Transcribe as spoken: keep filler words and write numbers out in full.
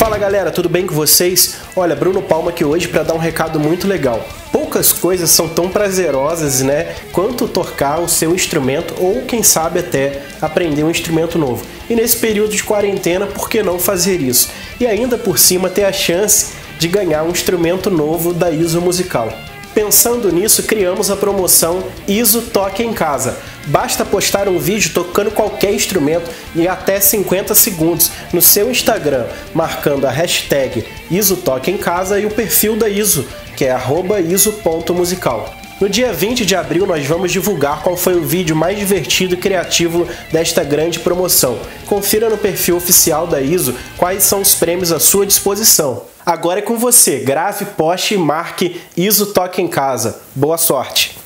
Fala galera, tudo bem com vocês? Olha, Bruno Palma aqui hoje para dar um recado muito legal. Poucas coisas são tão prazerosas, né, quanto tocar o seu instrumento ou, quem sabe, até aprender um instrumento novo. E nesse período de quarentena, por que não fazer isso? E ainda por cima ter a chance de ganhar um instrumento novo da I S O Musical. Pensando nisso, criamos a promoção I S O Toque em Casa. Basta postar um vídeo tocando qualquer instrumento em até cinquenta segundos no seu Instagram, marcando a hashtag I S O Toque em Casa e o perfil da I S O, que é arroba iso ponto musical. No dia vinte de abril nós vamos divulgar qual foi o vídeo mais divertido e criativo desta grande promoção. Confira no perfil oficial da I S O quais são os prêmios à sua disposição. Agora é com você, grave, poste e marque I S O Toque em Casa. Boa sorte!